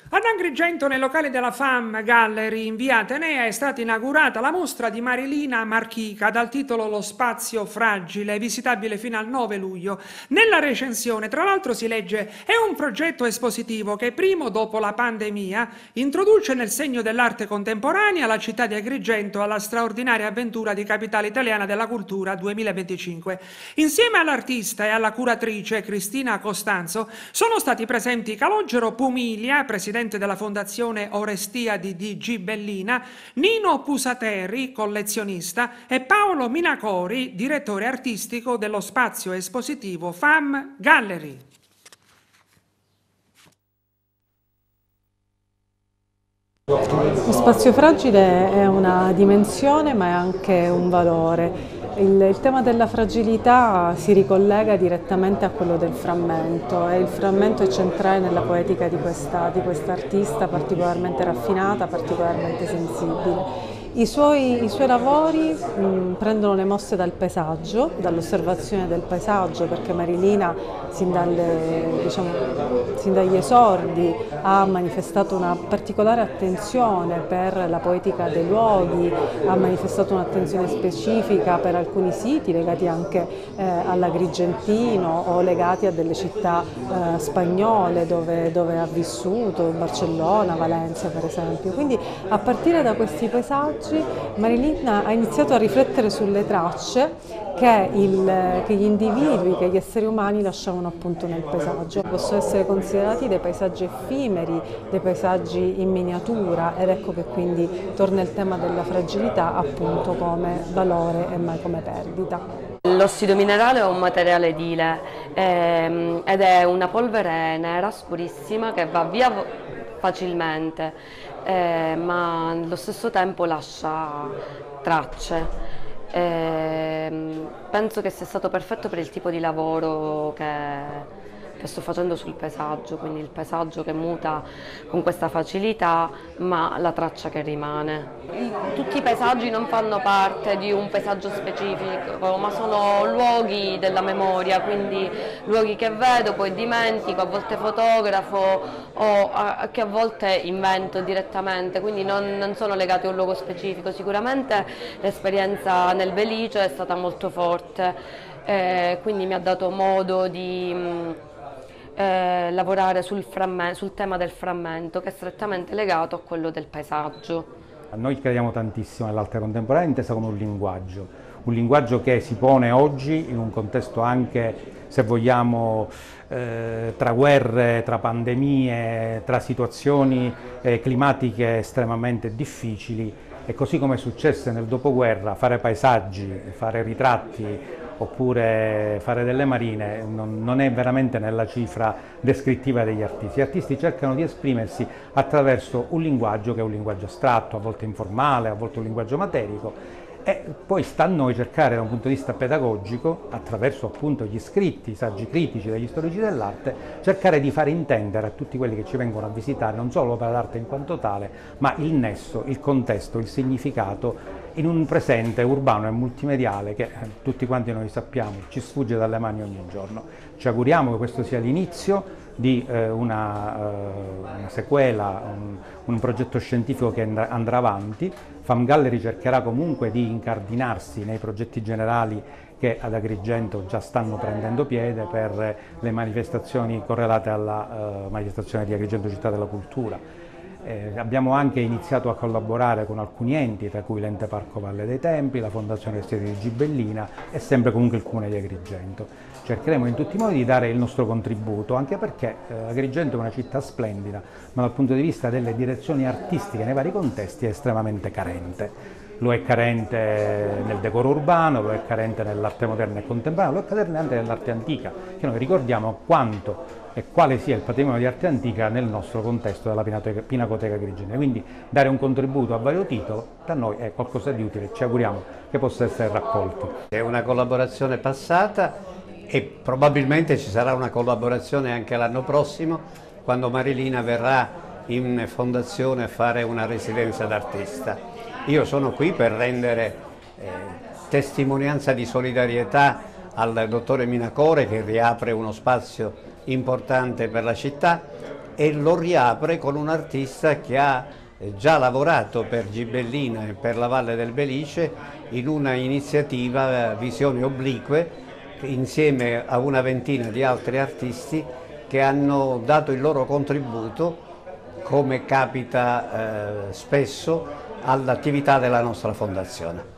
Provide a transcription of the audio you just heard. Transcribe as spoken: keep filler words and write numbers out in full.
Ad Agrigento, nei locali della FAM Gallery in via Atenea, è stata inaugurata la mostra di Marilina Marchica dal titolo Lo spazio fragile, visitabile fino al nove luglio. Nella recensione, tra l'altro, si legge: è un progetto espositivo che, primo dopo la pandemia, introduce nel segno dell'arte contemporanea la città di Agrigento alla straordinaria avventura di Capitale Italiana della Cultura duemilaventicinque. Insieme all'artista e alla curatrice Cristina Costanzo sono stati presenti Calogero Pumilia, presidente della Fondazione Orestiadi di Gibellina, Nino Pusateri, collezionista, e Paolo Minacori, direttore artistico dello spazio espositivo FAM Gallery. Lo spazio fragile è una dimensione ma è anche un valore. Il, il tema della fragilità si ricollega direttamente a quello del frammento e il frammento è centrale nella poetica di questa, di questa artista particolarmente raffinata, particolarmente sensibile. I suoi, i suoi lavori mh, prendono le mosse dal paesaggio, dall'osservazione del paesaggio, perché Marilina sin, dalle, diciamo, sin dagli esordi ha manifestato una particolare attenzione per la poetica dei luoghi, ha manifestato un'attenzione specifica per alcuni siti legati anche eh, all'Agrigentino o legati a delle città eh, spagnole dove, dove ha vissuto, Barcellona, Valencia per esempio. Quindi a partire da questi paesaggi Marilina ha iniziato a riflettere sulle tracce che, il, che gli individui, che gli esseri umani lasciavano appunto nel paesaggio. Possono essere considerati dei paesaggi effimeri, dei paesaggi in miniatura, ed ecco che quindi torna il tema della fragilità appunto come valore e mai come perdita. L'ossido minerale è un materiale edile ehm, ed è una polvere nera scurissima che va via facilmente, eh, ma allo stesso tempo lascia tracce. Eh, penso che sia stato perfetto per il tipo di lavoro che, che sto facendo sul paesaggio, quindi il paesaggio che muta con questa facilità, ma la traccia che rimane. Tutti i paesaggi non fanno parte di un paesaggio specifico, ma sono luoghi della memoria, quindi luoghi che vedo, poi dimentico, a volte fotografo o a, che a volte invento direttamente, quindi non, non sono legati a un luogo specifico. Sicuramente l'esperienza nel Belice è stata molto forte, eh, quindi mi ha dato modo di mh, eh, lavorare sul, sul tema del frammento, che è strettamente legato a quello del paesaggio. Noi crediamo tantissimo nell'arte contemporanea intesa come un linguaggio, un linguaggio che si pone oggi in un contesto anche, se vogliamo, eh, tra guerre, tra pandemie, tra situazioni eh, climatiche estremamente difficili, e così come è successo nel dopoguerra, fare paesaggi, fare ritratti oppure fare delle marine non, non è veramente nella cifra descrittiva degli artisti. Gli artisti cercano di esprimersi attraverso un linguaggio che è un linguaggio astratto, a volte informale, a volte un linguaggio materico, e poi sta a noi cercare da un punto di vista pedagogico, attraverso appunto gli scritti, i saggi critici degli storici dell'arte, cercare di fare intendere a tutti quelli che ci vengono a visitare non solo l'opera d'arte in quanto tale, ma il nesso, il contesto, il significato in un presente urbano e multimediale che tutti quanti noi sappiamo ci sfugge dalle mani ogni giorno. Ci auguriamo che questo sia l'inizio di eh, una, uh, una sequela, un, un progetto scientifico che andrà avanti. FAM Gallery cercherà comunque di incardinarsi nei progetti generali che ad Agrigento già stanno prendendo piede per le manifestazioni correlate alla uh, manifestazione di Agrigento Città della Cultura. Eh, abbiamo anche iniziato a collaborare con alcuni enti, tra cui l'Ente Parco Valle dei Templi, la Fondazione Orestiadi di Gibellina e sempre comunque il Comune di Agrigento. Cercheremo in tutti i modi di dare il nostro contributo, anche perché eh, Agrigento è una città splendida, ma dal punto di vista delle direzioni artistiche nei vari contesti è estremamente carente. Lo è carente nel decoro urbano, lo è carente nell'arte moderna e contemporanea, lo è carente anche nell'arte antica, che noi ricordiamo quanto e quale sia il patrimonio di arte antica nel nostro contesto della Pinacoteca, Pinacoteca Agrigento. Quindi dare un contributo a vario titolo per noi è qualcosa di utile, ci auguriamo che possa essere raccolto. È una collaborazione passata e probabilmente ci sarà una collaborazione anche l'anno prossimo, quando Marilina verrà in fondazione a fare una residenza d'artista. Io sono qui per rendere eh, testimonianza di solidarietà al dottore Minacore, che riapre uno spazio importante per la città, e lo riapre con un artista che ha già lavorato per Gibellina e per la Valle del Belice in una iniziativa Visioni Oblique, insieme a una ventina di altri artisti che hanno dato il loro contributo, come capita eh, spesso, all'attività della nostra fondazione.